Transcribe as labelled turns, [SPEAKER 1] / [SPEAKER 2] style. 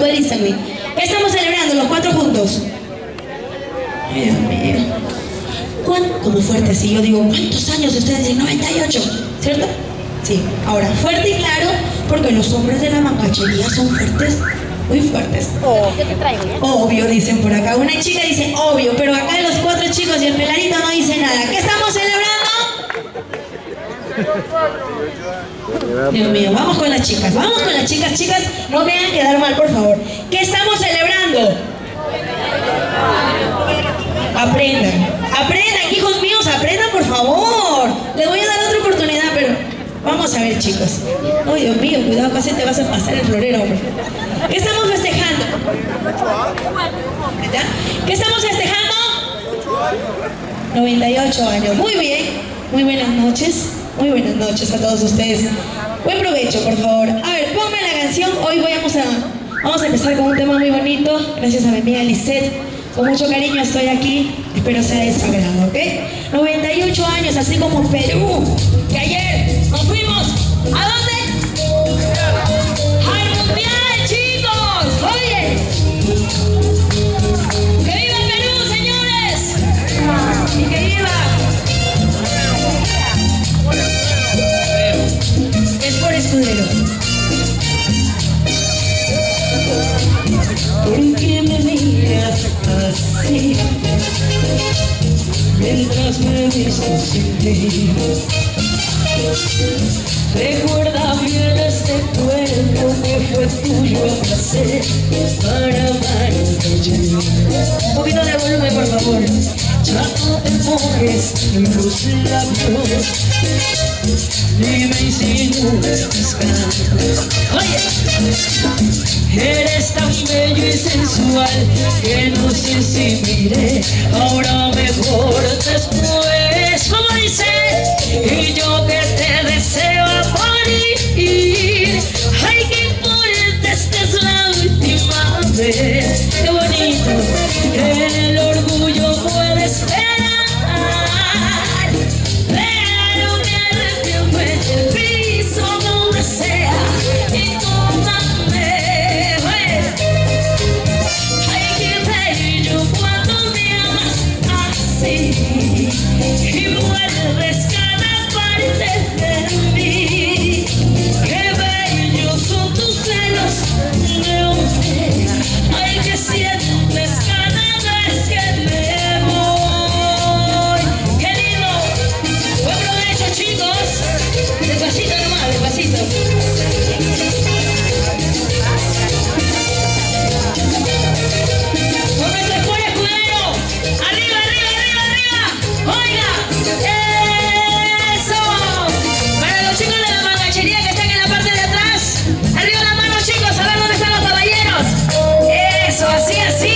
[SPEAKER 1] listen me. ¿Qué estamos celebrando los cuatro juntos? Ay, Dios mío. Como fuerte así, yo digo, ¿cuántos años? Ustedes dicen 98, ¿cierto? Sí, ahora, fuerte y claro, porque los hombres de la mangachería son fuertes, muy fuertes.
[SPEAKER 2] ¿Qué te traigo?
[SPEAKER 1] Obvio, dicen por acá. Una chica dice obvio, pero acá los cuatro chicos y el peladito no dice nada. ¿Qué estamos celebrando? Dios mío, vamos con las chicas, chicas, no me hagan quedar mal, por favor. ¿Qué estamos celebrando? Aprendan, hijos míos, aprendan, por favor. Les voy a dar otra oportunidad, pero vamos a ver, chicos. Oh, Dios mío, cuidado, casi te vas a pasar el florero, hombre. ¿Qué estamos festejando? ¿Verdad? ¿Qué estamos festejando? 98 años, muy bien. Muy buenas noches a todos ustedes. Buen provecho, por favor. A ver, ponme la canción. Hoy vamos a empezar con un tema muy bonito. Gracias a mi amiga Lisette. Con mucho cariño estoy aquí. Espero sea de su agrado, ¿ok? 98 años, así como Perú, que ayer nos fuimos. ¿A dónde? ¡Al Mundial, chicos! ¡Oye! ¡Que viva Perú, señores! ¡Y que viva! Escudero. ¿Por qué me miras así? Mientras me vistes sin ti. Recuerda bien este cuerpo que fue tuyo a placer para amarte yo. Un poquito de volumen, por favor. Ya no te mojes en los labios ni me insinúes tus ganas. Oye, eres tan bello y sensual que no sé si miré ahora mejor después. Como dice, y yo que te deseo a morir. Ay, que importa, esta es la última vez. Qué bonito, el orgullo puede esperar. Así